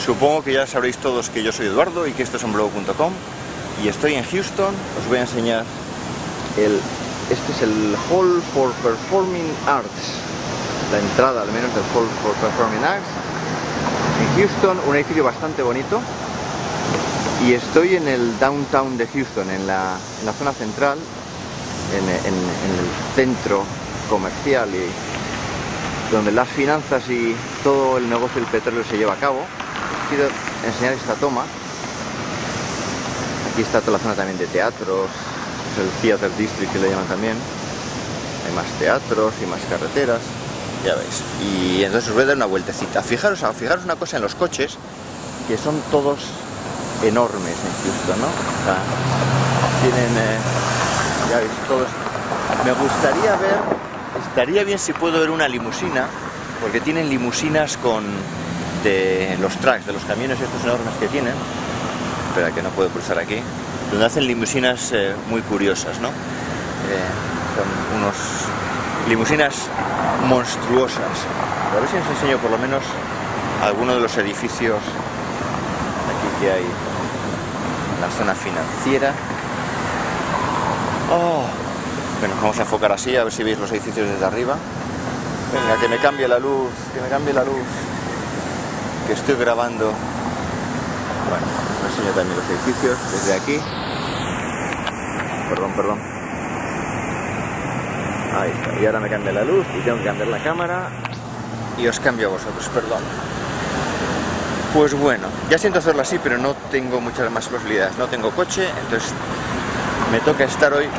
Supongo que ya sabréis todos que yo soy Eduardo y que esto es onblog.com y estoy en Houston. Os voy a enseñar este es el Hall for Performing Arts, la entrada al menos del Hall for Performing Arts en Houston, un edificio bastante bonito, y estoy en el downtown de Houston, en la zona central, en el centro comercial y donde las finanzas y todo el negocio del petróleo se lleva a cabo. Quiero enseñar esta toma. Aquí está toda la zona también de teatros, es el Theater District que le llaman también. Hay más teatros y más carreteras, ya veis. Y entonces os voy a dar una vueltecita. Fijaros una cosa en los coches, que son todos enormes en Houston, ¿no? O sea, tienen, ya veis, todos. Me gustaría ver, estaría bien si puedo ver una limusina, porque tienen limusinas de los trucks, de los camiones estos enormes que tienen. Espera, que no puedo cruzar aquí. Donde hacen limusinas muy curiosas, ¿no? Son unos limusinas monstruosas. A ver si os enseño por lo menos alguno de los edificios aquí que hay en la zona financiera. Oh. Bueno, vamos a enfocar así, a ver si veis los edificios desde arriba. Venga, que me cambie la luz, que estoy grabando. Bueno, os enseño también los edificios desde aquí. Perdón. Ahí está, y ahora me cambia la luz y tengo que cambiar la cámara y os cambio a vosotros, perdón. Pues bueno, ya siento hacerlo así, pero no tengo muchas más posibilidades. No tengo coche, entonces me toca estar hoy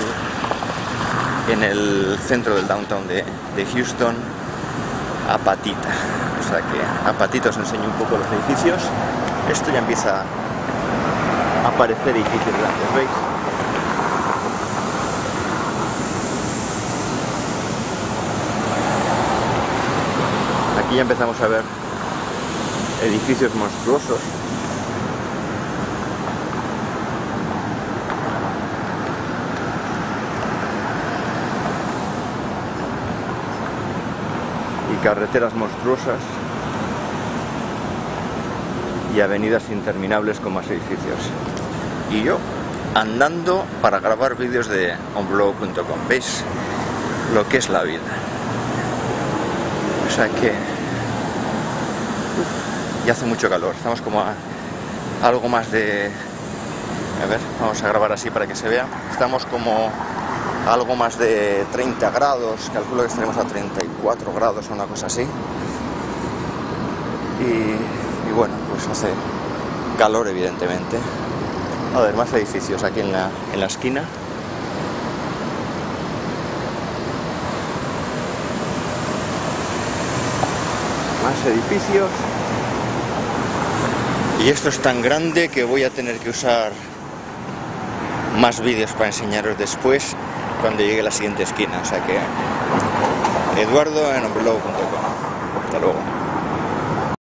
en el centro del downtown de Houston, a patita. O sea que a patita os enseño un poco los edificios. Esto ya empieza a aparecer edificios grandes, ¿veis? Aquí ya empezamos a ver edificios monstruosos. Y carreteras monstruosas. Y avenidas interminables con más edificios. Y yo andando para grabar vídeos de onblog.com. ¿Veis lo que es la vida? O sea que y hace mucho calor. Estamos como a algo más de... A ver, vamos a grabar así para que se vea. Estamos como a algo más de 30 grados. Calculo que estaremos a 34 grados o una cosa así. Y bueno, pues hace calor evidentemente. A ver, más edificios aquí en la esquina. Más edificios. Y esto es tan grande que voy a tener que usar más vídeos para enseñaros después cuando llegue a la siguiente esquina. O sea que Eduardo en onblog.com. Hasta luego.